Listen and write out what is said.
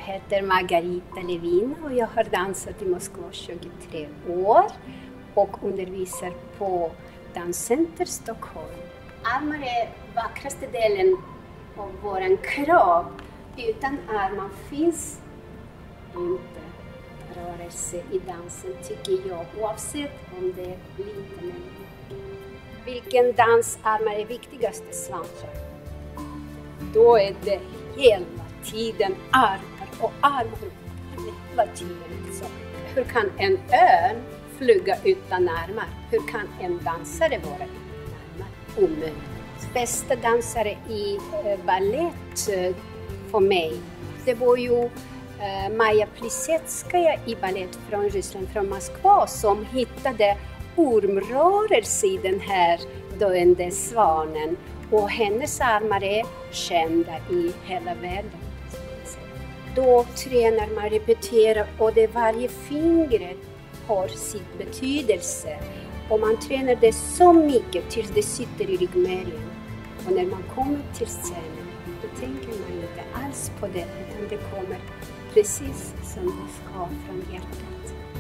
heter Margarita Levin och jag har dansat i Moskva 23 år och undervisar på Danscenter Stockholm. Armar är vackraste delen av våran kropp. Utan armar finns inte rörelse i dansen, tycker jag, oavsett om det är lite eller mycket. Vilken dansarmar är viktigaste, Svante? Då är det hela tiden armar och armar hela tiden. Så hur kan en örn flyga utan armar? Hur kan en dansare vara utan armar? Omöjligt. Bästa dansare i ballett för mig, det var ju Maja Plisetskaya i ballett från Ryssland, från Moskva, som hittade ormrörelse i den här döende svanen. Och hennes armar är kända i hela världen. Då tränar man, repeterar och det varje fingret har sin betydelse. Och man tränar det så mycket tills det sitter i ryggmärgen. Och när man kommer till scenen, då tänker man inte alls på det, utan det kommer precis som det ska från hjärtat.